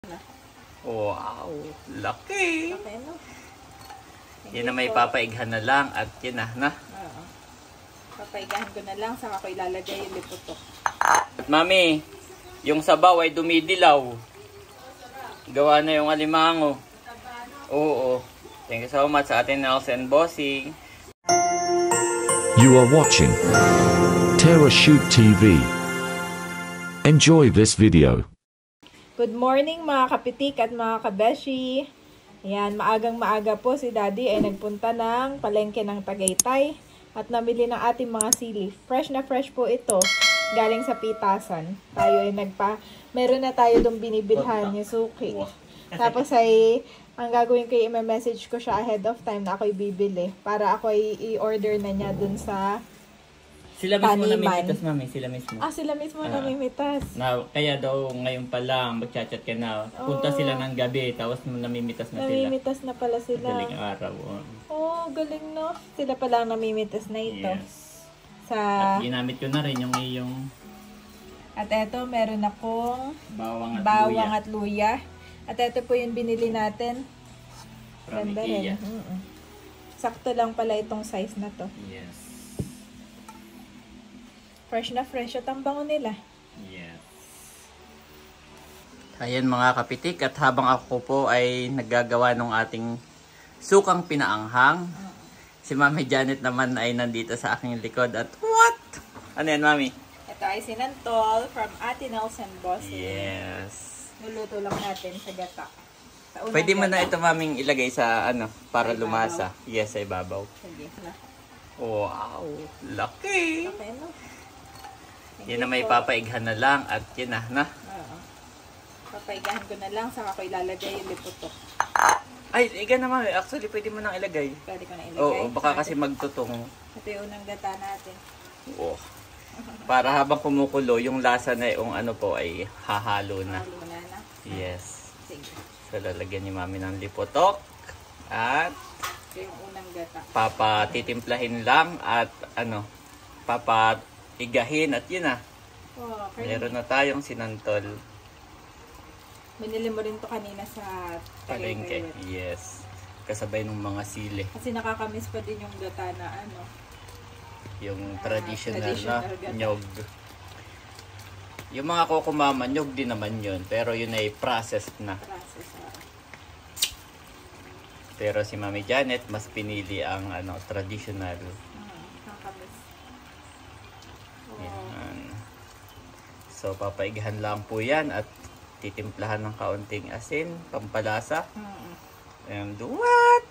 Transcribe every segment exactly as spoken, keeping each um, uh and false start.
Wow, laki. Okay, no? Yan na may papaighan na lang at yan na, na. Oo. Papaigahan ko na lang, saka ko ilalagay yung liputok. At mami, yung sabaw ay dumidilaw. Gawa na yung alimango. Oo. Thank you so much sa atin, Nelson Bossing. You are watching Terra Shoot T V. Enjoy this video. Good morning mga kapitik at mga kabeshi. Ayan, maagang maaga po si Daddy ay nagpunta ng palengke ng Tagaytay at namili ng ating mga sili. Fresh na fresh po ito, galing sa pitasan. Tayo ay nagpa, meron na tayo dong binibilhan yung suki. Tapos ay, ang gagawin ko ay i-message ko siya ahead of time na ako'y bibili para ako ay i-order na niya dun sa Sila mismo Taniman. namimitas, mami. Sila mismo. Ah, sila mismo Ah. namimitas. Na, kaya daw ngayon pa lang magchat-chat ka na. Punta Oh. sila ng gabi tapos namimitas na sila. Namimitas na pala sila. Galing araw. Oh. Oh, galing no. Sila pala ang namimitas na ito. Yes. Sa At ginamit ko na rin yung iyong At eto, meron akong bawang at bawang luya. at luya. At eto po yung binili natin. From Ganda IKEA. rin. Mm-mm. Sakto lang pala itong size na to. Yes. Fresh na fresh at ang bango nila. Yes. Ayan mga kapitik, at habang ako po ay naggagawa ng ating sukang pinaanghang, si Mami Janet naman ay nandito sa aking likod at what? Ano yan, Mami? Ito ay sinantol from Ate Nelson Bossing. Yes. Luluto lang natin sa gata. Sa unang Pwede mo na gata. ito, Maming, ilagay sa ano, para Sa ibabaw. lumasa. Yes, sa ibabaw. Sige na. Wow, laki. Okay no? Yan na may papaighan na lang at yan na, na. Oo. Papaigahan ko na lang, saka ko ilalagay yung liputok. Ay, iga na, Mami. Actually, pwede mo nang ilagay. Pwede ko na ilagay. Oo, baka kasi magtutong. Ito yung unang gata natin. Oh. Para habang kumukulo, yung lasa na yung ano po ay hahalo na. Halo na na. Yes. Sige. So, lalagyan ni Mami ng lipotok. At Ito yung unang gata. papatitimplahin lang at ano, papaigahin at yun na. Oh, okay. Meron na tayong sinantol. Binili mo rin to kanina sa Palengke. Tagaytay. Yes. Kasabay ng mga sili. Kasi nakakamiss pa din yung gata na ano. Yung Ah, traditional, traditional na gata. nyog. Yung mga kokomama, nyog din naman yun. Pero yun ay processed na. Process. ah. Pero si Mami Janet, mas pinili ang ano traditional. Ah, nakakamiss. Oh. Yan. So, papaigahan lang po yan at titimplahan ng kaunting asin, pampalasa. Mm. And what?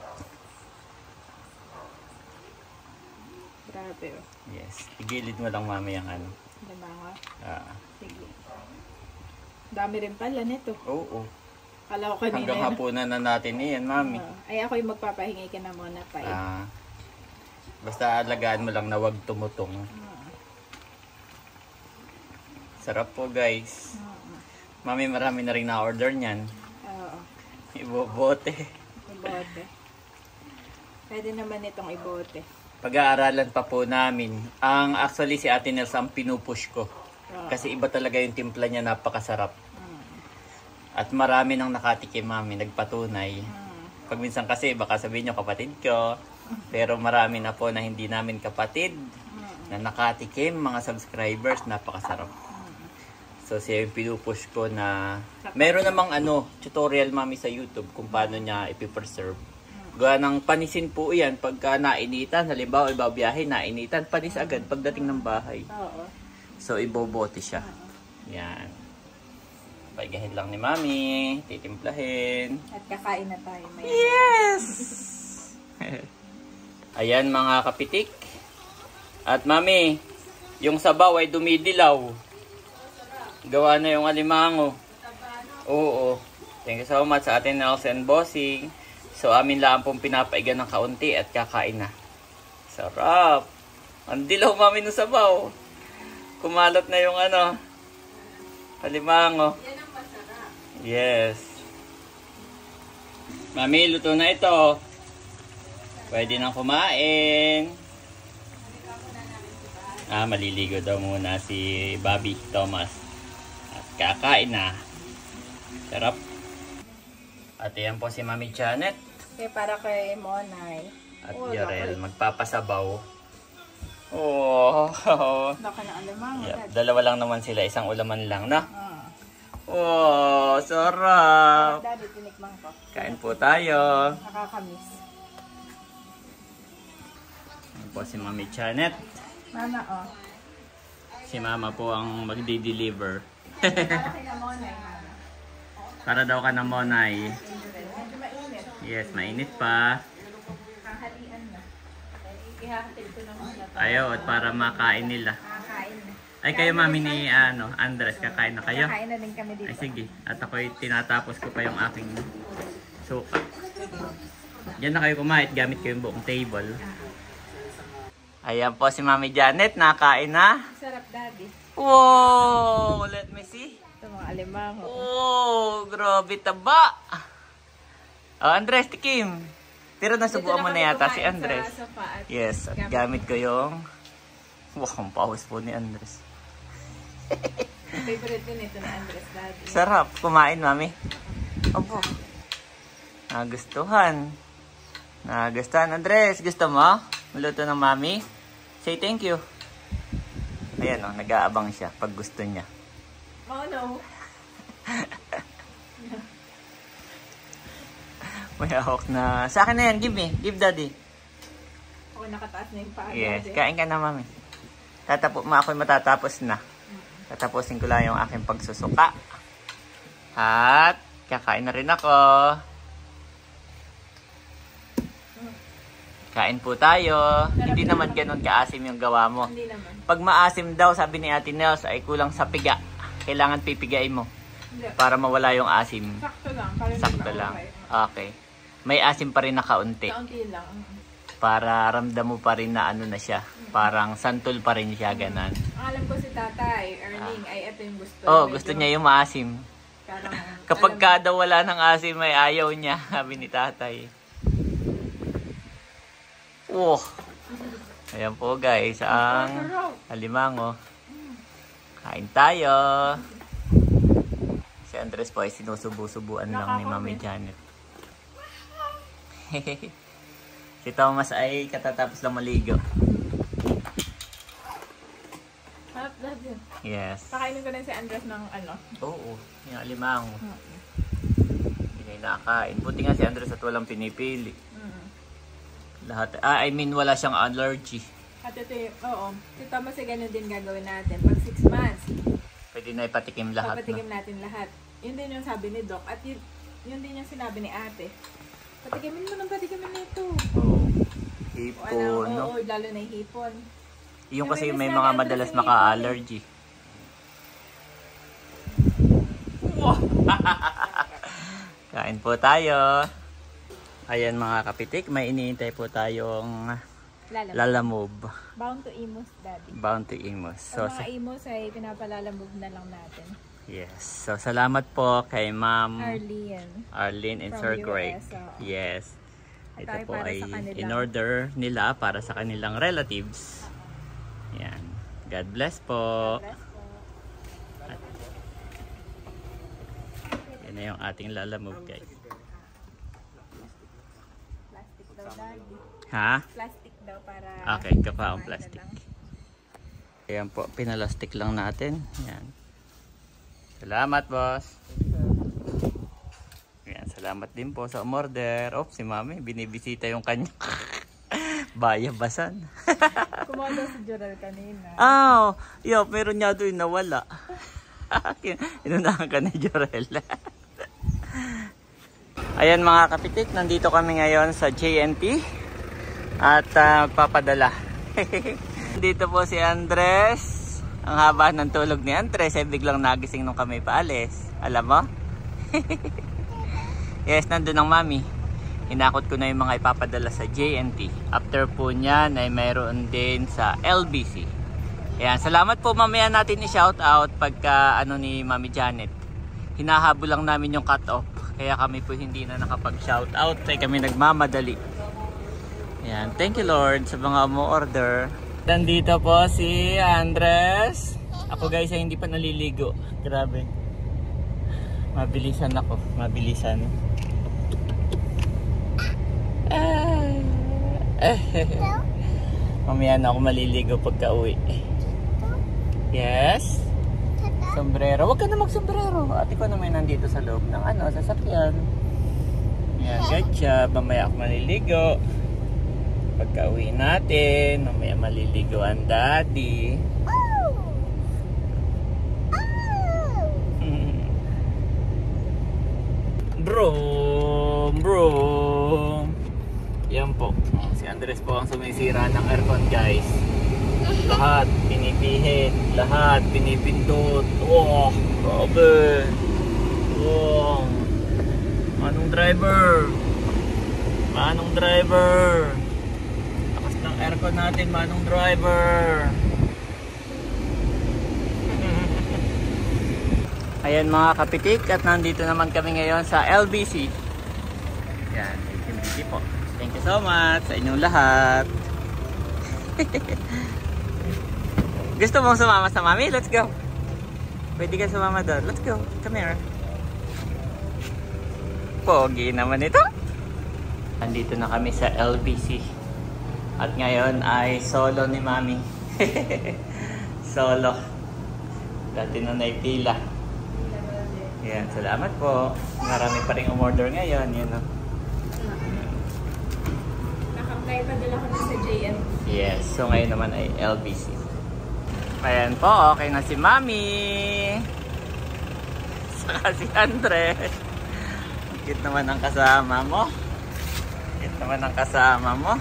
Grabe oh. Yes. Igilid mo lang, Mami, ang ano. Limango. Ah. Sige. Dami rin pala nito. Oo. Kala ko kanina. Hanggang yun. hapunan na natin yan, Mami. Ah, ay ako yung magpapahingi ka na muna pa eh. Ah. Basta alagaan mo lang na wag tumutong. Ah. Sarap po, guys. Ah. Mami, marami na rin na-order niyan. Oo. Ibobote. Ibote. Pwede naman itong ibote. Pag-aaralan pa po namin. Ang actually si Ate Nels ang pinupush ko. Oo. Kasi iba talaga yung timpla niya, napakasarap. Mm. At marami nang nakatikim, Mami, nagpatunay. Mm. Pag minsan kasi, baka sabihin nyo kapatid ko. Pero marami na po na hindi namin kapatid Mm. na nakatikim, mga subscribers, napakasarap. So siya yung pinupush ko na meron namang ano, tutorial, Mami, sa YouTube kung paano niya ipipreserve. Gawa ng panisin po yan pagka nainitan. Halimbawa, ibabiyahe, nainitan, panis agad pagdating ng bahay. Oo. So, ibobote siya. Yan. Paigahin lang ni Mami. Titimplahin. At kakain na tayo. May Yes! Ayan mga kapitik. At Mami, yung sabaw ay dumidilaw. Gawa na yung alimango. Oo. Thank you so much sa atin, Nelson Bossing. So, amin lang pong pinapaiga ng kaunti at kakain na. Sarap! Ang dilaw, Mami, ng sabaw. Kumalot na yung ano, alimango. Yan ang masarap. Yes. Mami, luto na ito. Pwede nang kumain. Ah, maliligo daw muna si Bobby Thomas. At kakain na. Sarap. At yan po si Mami Janet. Okay, para kay Monay. At Oh, Jorel, laki. magpapasabaw. Oh, Laki ng alamang. yeah, dalawa lang naman sila, isang ulaman lang, na? Ah. Oh, sarap! Daddy, tinikman ko. Kain po tayo. Nakakamiss. Yan po si Mami Janet. Mama, oh. Si Mama po ang magdi-deliver. Para kay Monay, Mama. Para daw ka na Monay. Medyo mainit. Yes, mainit pa. Kahalian na. Ihahatid ko na muna. Ayaw, at para makain nila. Kakain na. Ay, kayo Mami ni ano, Andres, kakain na kayo? Kakain na din kami dito. Ay, sige. At ako'y tinatapos ko pa yung aking suka. Diyan na kayo kumain, gamit ko yung buong table. Ayan po si Mami Janet, nakain na. Sarap, Daddy. Wow! Let me see. Ito mga alimango. Oh, grabe taba. Oh, Andres, tikim. Pero nasubuan mo na yata si Andres. Yes, at gamit ko yung... Wow, ang pawis po ni Andres. Favorite din ito na Andres, Daddy. Sarap. Kumain, Mami. Opo. Nagustuhan. Nagustuhan. Andres, gusto mo? Maluto ng Mami? Say thank you. Ayan o, nag-aabang siya pag gusto niya. Oh, no. May ahok na... Sa akin na yan, give me. Give daddy. Ako nakataas na yung paa. Yes, Daddy. kain ka na, Mami. Tatapo, ma ako'y matatapos na. Tatapusin ko lang yung aking pagsusuka. At kakain na rin ako. Kain po tayo. Hindi naman ganun kaasim yung gawa mo. Hindi naman. Pag maasim daw, sabi ni Ate Nels, ay kulang sa piga. Kailangan pipigain mo Hindi. para mawala yung asim. Sakto lang. Para hindi Sakto lang. maumay. Okay. May asim pa rin na kaunti. Kaunti lang. Mm. Para ramdam mo pa rin na ano na siya. Parang santol pa rin siya, ganan. Ang alam ko si Tatay, Erling, ay ito yung gusto. Oh, Medyo gusto niya yung maasim. parang, Kapag alam- ka daw wala ng asim, may ayaw niya, sabi ni Tatay. Oh. Ayan po guys, ang alimango. Kain tayo. Si Andres po ay sinusubu-subuan lang ni Mami Janet. Si Thomas ay katatapos lang maligo. Harap Daddy. Yes. Pakainin ko na si Andres ng ano. Oo, yung alimango. Hindi na inakain. Buti nga si Andres at walang pinipili. Mm. Lahat, ah, I mean wala siyang allergy. At ito yung, oo. Si Thomas ay ganun din gagawin natin. Pag six months, Pwede na ipatikim lahat. papatikim No? natin lahat. Yun din yung sabi ni Doc. At yun, yun din yung sinabi ni ate. Patikimin mo nang patikimin nito. Oo. O Hipon, ano, no? oo, lalo na yung hipon. Yung kasi Namimiss may na mga ni Andres madalas yung hipon maka-allergy. Kain po tayo. Ayan mga kapitik, may iniintay po tayong Lalamove. lalamove. Bound to Imus, Daddy. Bound to Imus. So, So, mga Imus ay pinapalalamove na lang natin. yes. So, salamat po kay Ma'am Arlene. Arlene and From Sir U S, Greg. oo. Yes. At Ito ay po para ay sa kanilang- in-order nila para sa kanilang relatives. Yan. God bless po. Bless po. Yan na yung ating lalamove guys. Plastic daw, Daddy. Ha? Plastic daw para... Okay, kapa ang kumain na plastic. lang. Ayan po, pinalastik lang natin. Yan. Salamat, boss. Yan, salamat din po sa umorder. Oh, si Mami, binibisita yung kanya. Bayabasan. Kumuha daw si Jorel kanina. Ah, oh, yo, meron niya doon nawala. Inunahan ka ni Jorel. Ayan mga kapitik, nandito kami ngayon sa J N T at uh, papadala. Dito po si Andres. Ang haba ng tulog ni Andres ay biglang nagising nung kami paalis. Alam mo? Yes, nandun ang Mami. Inakot ko na yung mga ipapadala sa J N T. After po niyan ay mayroon din sa L B C. Ayan, salamat po, mamaya natin i-shout out pagka ano ni Mami Janet. Hinahabol lang namin yung cut off. Kaya kami po hindi na nakapag-shout out. Kaya kami nagmamadali. Ayan, thank you Lord sa mga mo-order. Nandito po si Andres. Ako guys ay hindi pa naliligo. Grabe. Mabilisan ako. Mabilisan. Ah. Mamaya na ako maliligo pagka uwi. Yes? Sombrero. Huwag ka na mag-sombrero. Ate ko naman nandito sa loob ng ano, sasakyan. Yan, good job. Mamaya ako maliligo. Pagka uwi natin, mamaya maliligo ang daddy. Bro, bro. Yan po. Si Andres po ang sumisira ng aircon, guys. Lahat pinipihit, lahat pinipindot. Oh, grabe. Oh. Manong driver. Manong driver. Lakas ng aircon natin, manong driver. Ayan mga kapitik, at nandito naman kami ngayon sa L B C. Yan, L B C po. Thank you so much sa inyong lahat. Gusto mong sumama sa mami? Let's go. Pwede ka sumama doon. Let's go. Come here. Pogi naman ito. Nandito na kami sa L B C. At ngayon ay solo ni mami. Solo. Dati na naipila. Yan, salamat po. Marami pa rin umorder ngayon. Yan o. Nakakaya pa dala ko na sa J M. Yes, so ngayon naman ay L B C. Ayan po, okay na si Mami. Saka si Andres. Cute naman ang kasama mo. Cute naman ang kasama mo.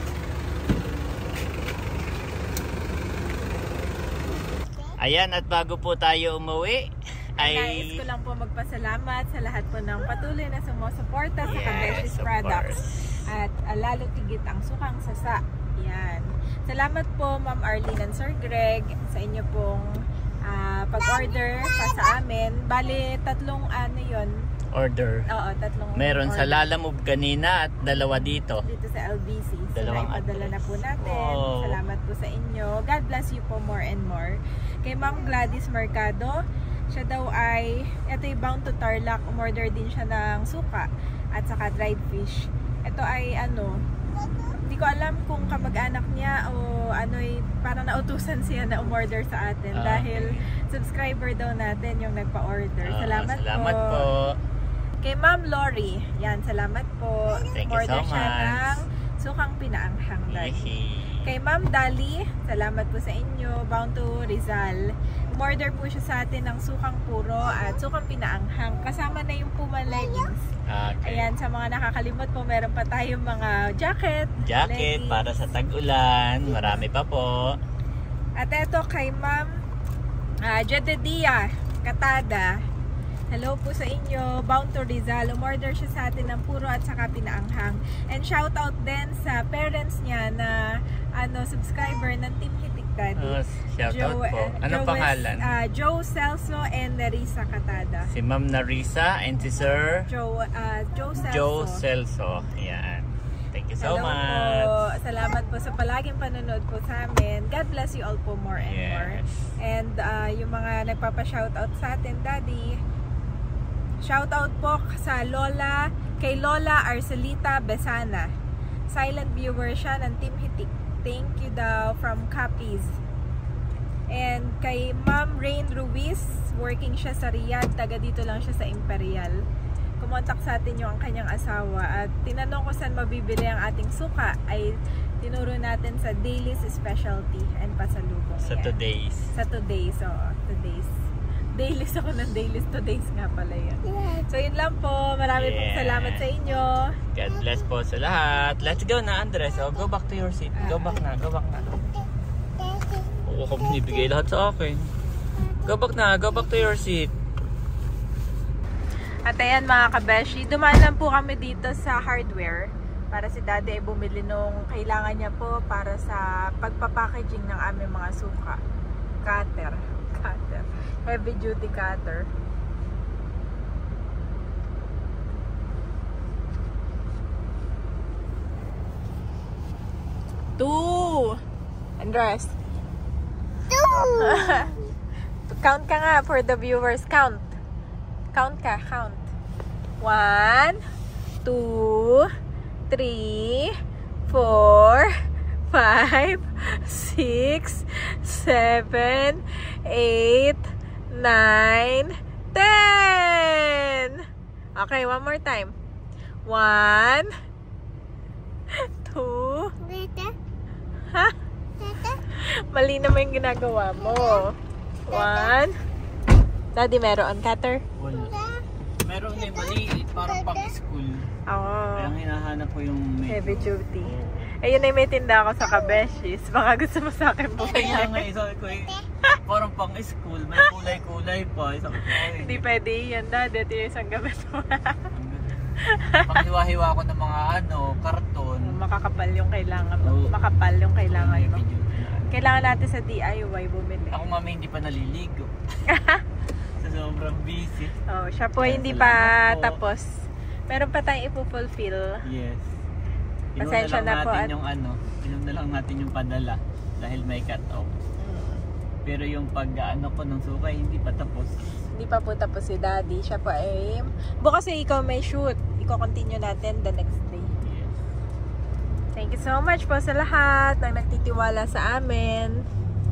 Ayan, at bago po tayo umuwi, ay... Nais ko lang po magpasalamat sa lahat po ng patuloy na sumusuporta sa Yes, Kabeshi's of products. course. At uh, lalo tigit ang sukang sasa. Yan. Salamat po Ma'am Arlene and Sir Greg sa inyo pong uh, pag-order pa sa amin. Bale, tatlong ano yon. Order. Oo, tatlong Meron order. sa Lalamove kanina at dalawa dito. Dito sa L B C. So, Dalawang naipadala na po natin. Oh. Salamat po sa inyo. God bless you po more and more. Kay Ma'am Gladys Mercado, siya daw ay, ito yung bound to Tarlac, umorder din siya ng suka at saka dried fish. Ito ay ano, hindi ko alam kung kamag-anak niya o ano, parang nautusan siya na umorder sa atin Ah, dahil subscriber daw natin yung nagpa-order. Ah, Salamat, salamat po. po. Kay Ma'am Lori, yan, salamat po. Thank you Umorder so siya much. ng sukang pinaanghang dati. Yehey. Kay Ma'am Dali, salamat po sa inyo. Bound to Rizal. Umorder po siya sa atin ng sukang puro at sukang pinaanghang. Kasama na yung Puma leggings. Okay. Ayan, sa mga nakakalimot po, meron pa tayong mga jacket. Jacket leggings. para sa tag-ulan. Marami pa po. At eto kay Ma'am uh, Jedediah Katada. Hello po sa inyo. Bound to Rizal. Umorder siya sa atin ng puro at saka pinaanghang. And shout out din sa parents niya na ano subscriber ng Team Hitik Daddy. Oh, shout out Joe- po. uh, Anong Joe- pangalan? uh, Joe Celso and Nerissa Katada. Si Ma'am Narisa and si Sir Joe, uh, Joe Celso. Joe Celso. Yan. Thank you so Hello much. po. Salamat po sa palaging panonood po sa amin. God bless you all po more and Yes. more. And uh, yung mga nagpapa-shoutout sa atin, Daddy, shoutout po sa Lola, kay Lola Arcelita Besana. Silent viewer siya ng Team Hitik. Thank you daw from Capiz. And kay Ma'am Rain Ruiz, working siya sa Riyadh, taga dito lang siya sa Imperial. Kumontak sa atin yung ang kanyang asawa at tinanong ko saan mabibili ang ating suka ay tinuro natin sa Daily's Specialty and pasalubong. Sa Ayan. today's. Sa today's, so today's. Daily's ako ng Daily's, today's nga pala yan. So yun lang po, marami pong Yeah. salamat sa inyo. God bless po sa lahat. Let's go na, Andres. Oh, go back to your seat. Go back na, go back na. Oo, kung binibigay lahat sa akin. Go back na, go back to your seat. At ayan mga kabeshi, dumaan lang po kami dito sa hardware para si Daddy ay bumili nung kailangan niya po para sa pagpapackaging ng aming mga suka. Cutter. Cutter. Heavy duty cutter. Two! Andres. Two! Count ka nga for the viewers. Count. Count ka, count. One, two, three, four, five, six, seven, eight, nine, ten. Okay, one more time. One, two, ha? Mali naman yung ginagawa mo. One. Daddy, meron cutter? Wala. Meron na yung maliit, parang pang-school. Oo. Kaya hinahanap ko yung medyo. Heavy duty. Ayun ay may tinda ako sa Kabeshis. Baka gusto mo sa akin po. Kaya nga, sabi ko eh, parang pang-school, may kulay-kulay pa. Sabi ko, eh. Hindi pwede yan, Daddy. Ito yung isang gamit mo. Panghiwa-hiwa ko ng mga ano, karton. Makakapal yung kailangan mo. Oo. Makapal yung kailangan mo. Medyo. Kailangan natin sa D I Y bumili. Ako mami hindi pa naliligo. Sa sobrang busy. Oh, siya po Kaya hindi pa salamat po. tapos. Meron pa tayong ipufulfill. Yes. Pasensya na po natin at- yung ano, inom na lang natin yung padala dahil may cut off. Pero yung pag-ano ko ng sukay hindi pa tapos. Hindi pa po tapos si Daddy. Siya po ay... Bukas ay ikaw may shoot. Iko-continue natin the next day. Yes. Thank you so much po sa lahat ng nagtitiwala sa amin.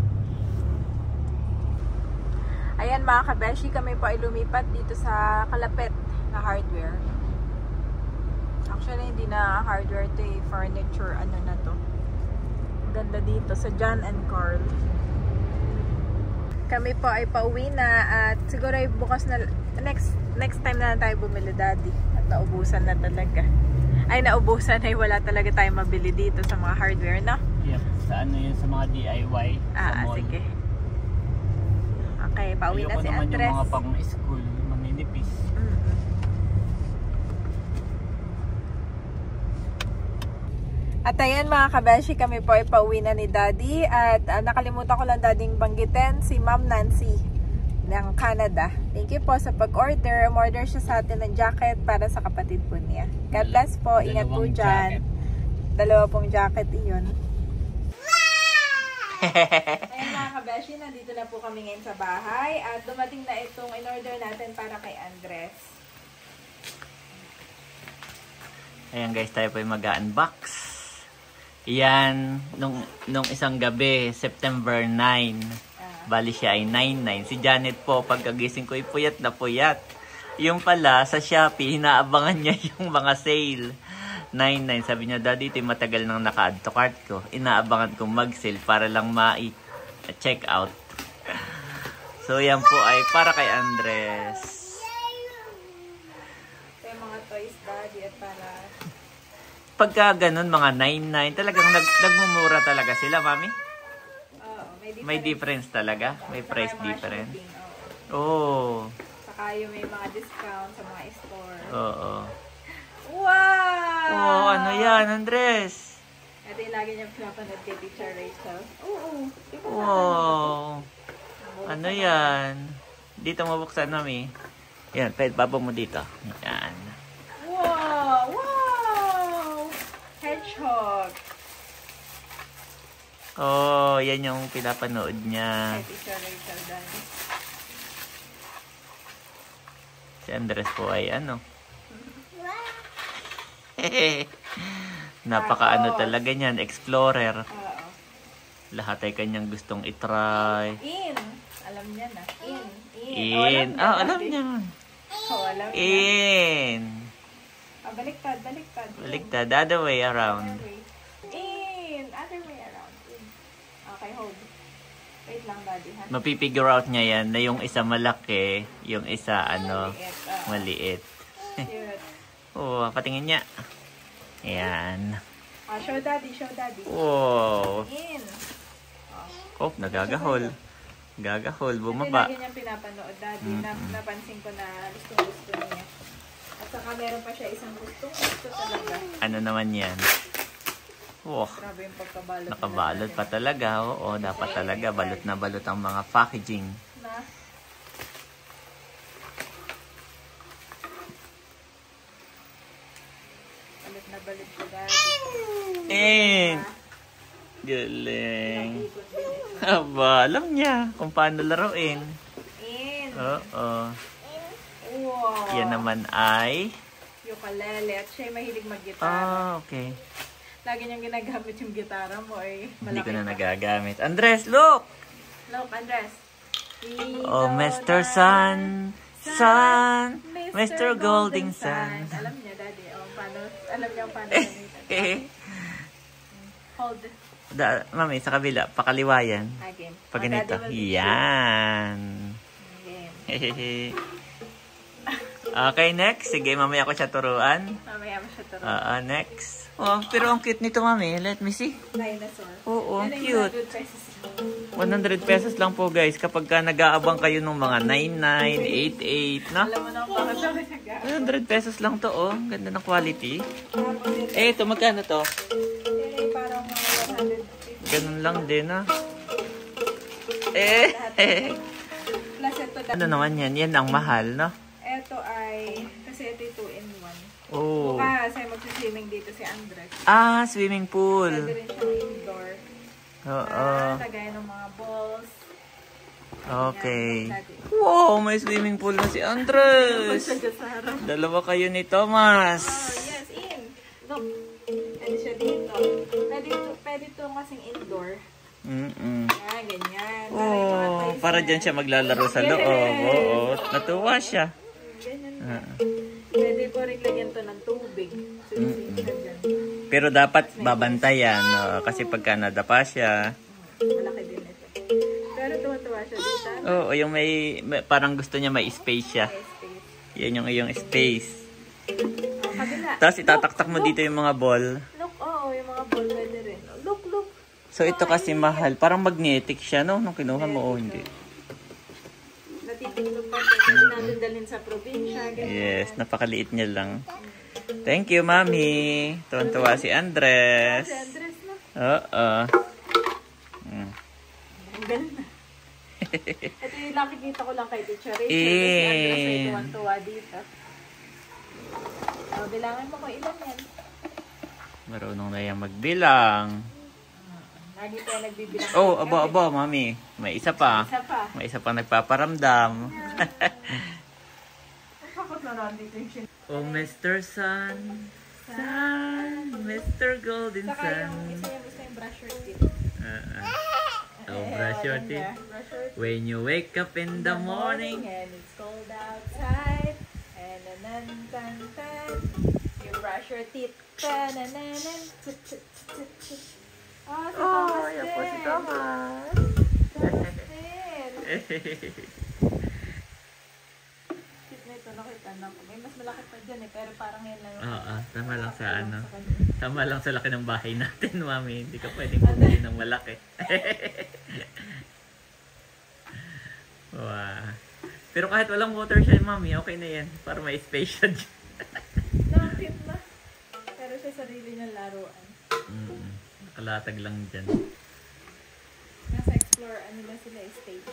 Ayan mga kabeshi, kami po ay lumipat dito sa Kalapet na hardware. Actually, hindi na hardware to eh. Furniture, ano na to. Ganda dito sa John and Carl. Kami po ay pauwi na at siguro ay bukas na, next next time na lang tayo bumili, Daddy. At naubusan na talaga. Ay, naubusan ay wala talaga tayo mabili dito sa mga hardware, no? Yep. Sa ano yun, sa mga D I Y. Sa Ah, mall. sige. Okay, pauwi na Ayoko si naman Andres. yung mga pang-school, maninipis. Mm. At ayan mga kabeshi, kami po ay pauwi na ni Daddy. At uh, nakalimutan ko lang Daddyng banggitin si Ma'am Nancy ng Canada. Thank you po sa pag-order. Umorder siya sa atin ng jacket para sa kapatid po niya. God bless po. Ingat po Dalawang dyan. jacket. Dalawa pong jacket iyon. Ayan mga kabeshi, nandito na po kami ngayon sa bahay. At dumating na itong in-order natin para kay Andres. Ayan guys, tayo po ay mag-unbox. Yan, nung, nung isang gabi, September nine. Bali siya ay nine nine. Si Janet po, pagkagising ko ay puyat na puyat. Yung pala, sa Shopee, inaabangan niya yung mga sale. nine nine. Sabi niya, Daddy, ito matagal nang naka-add to cart ko. Inaabangan kong mag-sale para lang ma-check out. So, yan po ay para kay Andres. Ito yung mga toys, Daddy, at para... Pagka ganun, mga nine nine, talagang nag, nagmumura talaga sila, Mami? Oo, may difference. May difference talaga? May Saka price yung mga difference? shipping, oo. Oo. Saka yung may mga discount sa mga store. Oo. Wow! Oh, ano yan, Andres? Ito yung lagi niyang pinapanood kay Teacher Rachel. Oo. Di ba Wow. natin? Ano yan? Dito mabuksan Mami. Yan, pwede baba mo dito. Yan. Wow! Wow! Hedgehog. Oh, yan yung pinapanood niya. Kay Teacher Rachel dan. Si Andres po ay ano. Napaka ano talaga niyan, explorer. Oo. Lahat ay kanyang gustong itry. In. Alam niya na. In. In. In. Oh, Ah, alam niya. Oh, alam niya. In. Ah, baliktad, baliktad. In. Baliktad, the other way around. Other way. In. Other way around. In. Okay, hold. Wait lang, Daddy, ha? Mapipigure out niya yan na yung isa malaki, yung isa ano, Maliit. ah. maliit. Cute. Oo, patingin niya. Ayan. Ah, show Daddy, show Daddy. Wow. In. Oh, nagagahol. Gagahol, Ito bumaba. lagi niyang pinapanood, Daddy. Mm-mm. Na, napansin ko na gustong-gusto niya. At saka meron pa siya isang gustong-gusto talaga. Ano naman yan? Oh, Grabe yung pagkabalot. nakabalot pa talaga. Oo, dapat talaga. Balot na balot ang mga packaging. Na? Balot na balot ko, Daddy. In! Galing. Ikot din ito. Aba, alam niya kung paano laruin. In. Oo. Wow. Yan naman ay Yung ukulele at siya ay mahilig mag-gitara. Ah, okay. Lagi niyang ginagamit yung gitara mo ay malaki. Hindi ko na pa. nagagamit. Andres, look! Look, Andres. Oh, Mister Sun, Sun, Mister Golden Sun. Alam niya, Daddy. Oh, paano, alam niya paano gamitin. Hold. Da, mami, sa kabila, pakaliwa yan. Again. Pag Oh, ganito. Daddy will be Yan. Again. Okay, next. Sige, mamaya ko siya turuan. Mamaya mo siya turuan. Ah, uh, next. Oh, pero ang cute nito, mami. Let me see. Dinosaur. Oo, ang Yan ay cute. one hundred pesos. one hundred pesos lang po, guys. Kapag ka nag-aabang kayo ng mga nine nine, eight eight, na? Alam mo na kung bakit ako nag-aabang. one hundred pesos lang to, oh. Ganda ng quality. Tapos ito, Eh, ito, magkano to? yan ay parang mga one hundred fifty. Ganun lang din, ah. Eh, Plus ito, ano naman yan? Yan ang mahal, no? ito ay, kasi ito ay two in one. Oh. Kasi mag-swimming dito si Andres. Ah, swimming Pwede pool. rin siyang indoor. Oo. Ah, lagay ng mga balls. Okay. Yan, Wow, may swimming pool na si Andres. Pagsadya sa harap. Dalawa kayo ni Thomas. Oh, yes, in. Look. Pwede siya dito. Pwede ito, pwede ito kasing indoor. Mm-mm. Yan, ganyan. Para yung mga Oh, toys para niya. dyan siya maglalaro sa loob. Oo, natuwa siya. Ganyan na. Ah. Pwede ko rin lagyan to ng tubig. Susin siya dyan. Pero dapat babantayan, no? Kasi pagka nadapa siya. Malaki din ito. Pero tuwa-tuwa siya dito. Oo, yung may, may- parang gusto niya may space siya. May space. Yan yung iyong space. Oh, kabila. Tapos itataktak mo dito yung mga ball. Look, oo, yung mga ball pwede rin. Look, look. So ito kasi mahal. Parang magnetic siya, no? Nung kinuha mo, oh, hindi. Natitingog pa. Pwede natin dalhin sa probinsya. Ganyan. Yes, napakaliit niya lang. Thank you, Mami. Tuwan-tuwa si Andres. Si Andres na. Oo. Mm. Ang ganda. Ito yung nakikita ko lang kay Teacher Rachel. Eh. Kasi si Andres ay tuwan-tuwa dito. O, bilangan mo kung ilan yan. Marunong na yan magbilang. Lagi tayo nagbibilang. Oh, aba, aba, Mami. May isa pa. Isa pa. May isa pa nagpaparamdam. Bakit na lang dito yung sin- Oh, Mister Sun. Sun. Mister Golden Saka yung Sun. isa yung gusto yung brush your teeth. Uh-uh. Oh, brush your maganda. teeth. Brush your teeth. When you wake up in the morning. And it's cold outside. And then, tan, tan. You brush your teeth. Tanananan. Tut, tut, tut, tut. Oh, si Oh, Thomas yan po si din. Thomas. Thomas din. Cute na ito, nakita na ko. May mas malaki pa dyan eh, pero parang yan lang. yung- Oo, tama lang sa ano. sa kanya. Tama lang sa laki ng bahay natin, Mami. Hindi ka pwedeng bumili ng malaki. Wow. Pero kahit walang water siya, Mami, okay na yan. Para may space siya dyan. Nakakit na. Pero sa sarili niya laruan. Mm, nakalatag lang dyan. Nasa explore, ano na sila, stage.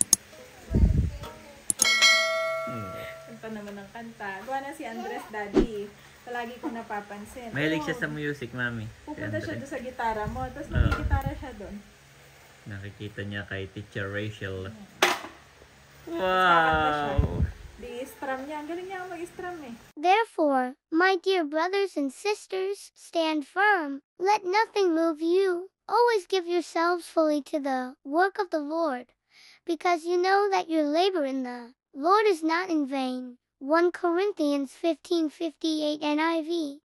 Mm. Kanta naman ng kanta. Gawa na si Andres, Daddy. Palagi ko napapansin. Mahilig Oo. siya sa music, Mami. Si Pupunta siya Andre. doon sa gitara mo. Tapos Oo. nagigitara siya doon. Nakikita niya kay Teacher Rachel. Wow! Wow! Di-strum niya. Ang galing niya mag-strum eh. Therefore, my dear brothers and sisters, stand firm. Let nothing move you. Always give yourselves fully to the work of the Lord, because you know that your labor in the Lord is not in vain. First Corinthians fifteen fifty-eight N I V